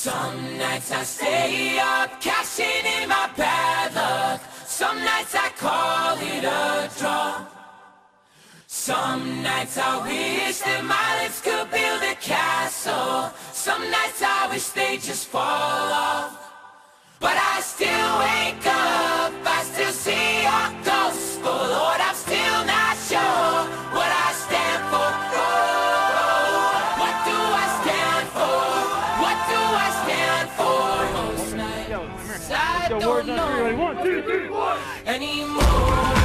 Some nights I stay up, cashing in my bad luck. Some nights I call it a draw. Some nights I wish that my lips could build a castle. Some nights I wish they just fall off. But I still wake up, I still see your ghost. Oh Lord, I'm still not sure what I stand for. Oh, what do I stand for? What do I stand for? Most nights I don't know anymore.